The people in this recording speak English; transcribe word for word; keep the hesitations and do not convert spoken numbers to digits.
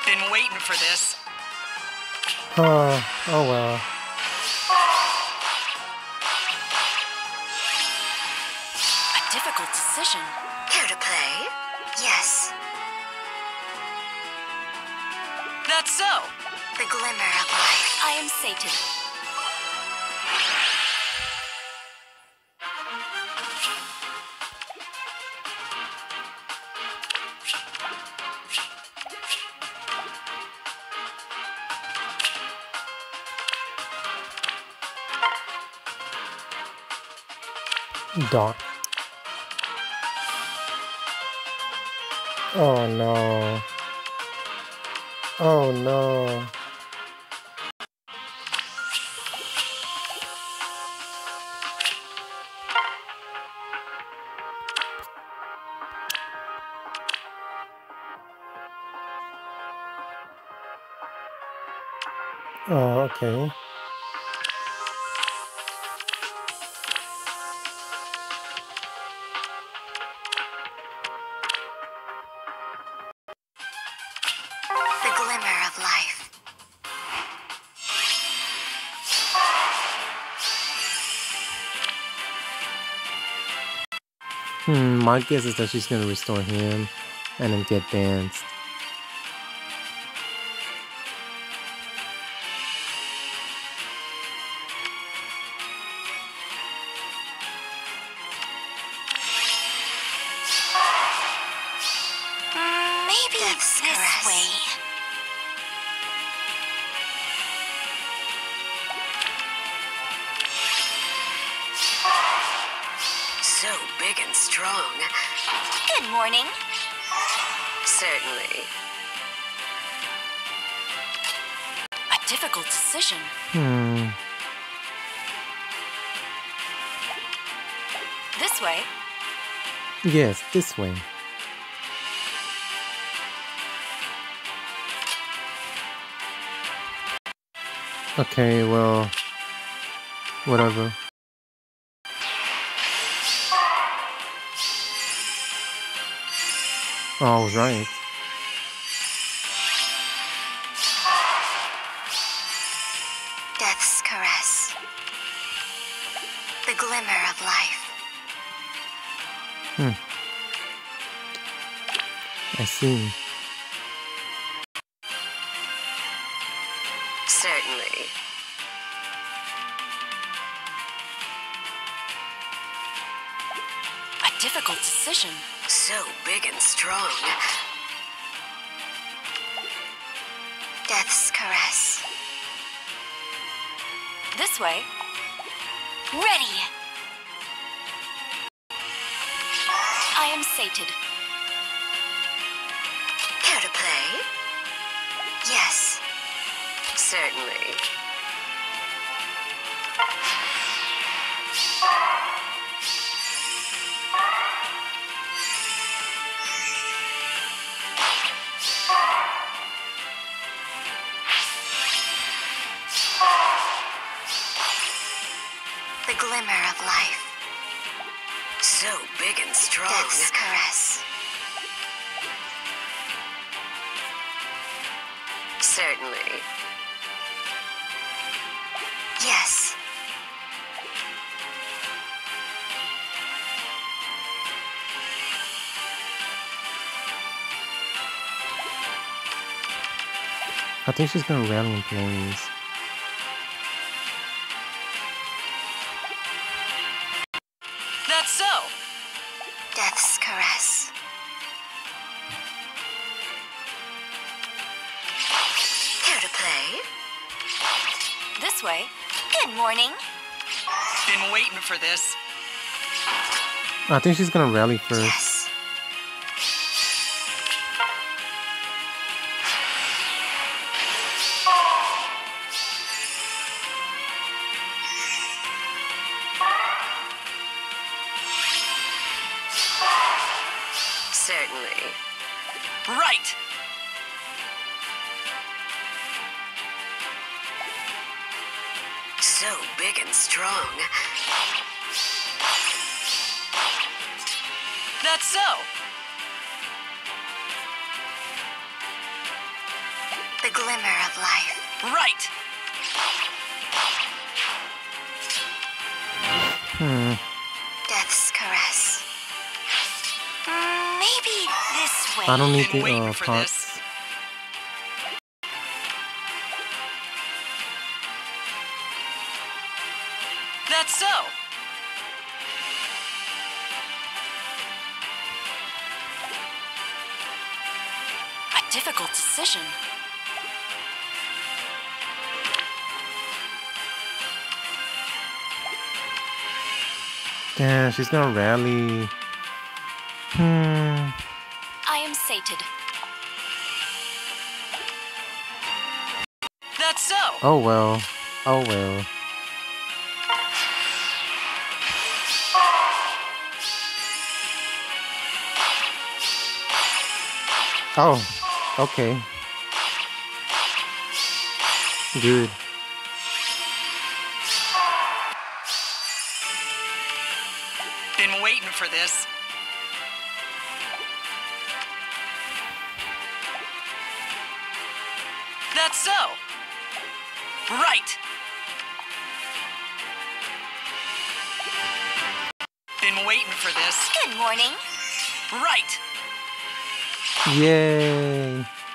Been waiting for this. Oh, oh well. A difficult decision. Care to play? Yes. That's so. The glimmer of life. I am sated. Dark. Oh no. Oh no. Oh, okay. The glimmer of life. Hmm, my guess is that she's gonna restore him and then get danced. Mm, maybe Death's this caress. way. So big and strong. Good morning. Certainly. A difficult decision. Hmm. This way. Yes, this way. Okay, well, whatever. Oh, I was right. Death's caress. The glimmer of life. Hmm. I see. Certainly. A difficult decision. So big and strong. Death's caress. This way. Ready. I am sated. Care to play? Yes. Certainly. The glimmer of life. So big and strong. Death's caress. Certainly. Yes. I think she's gonna rally in place. That's so. Death's caress. Care to play? This way. Good morning. Been waiting for this. I think she's gonna rally first. Yes. Certainly. Right. So big and strong. That's so. The glimmer of life. Right. Hmm. Death's caress. Mm, maybe this way. I don't need Been the waiting uh, for parts. this. That's so. A difficult decision. Damn, she's gonna rally. Hmm. I am sated. That's so. Oh well. Oh well. Oh, okay. Good. Been waiting for this. That's so. Right. Been waiting for this. Good morning. Right. Yay.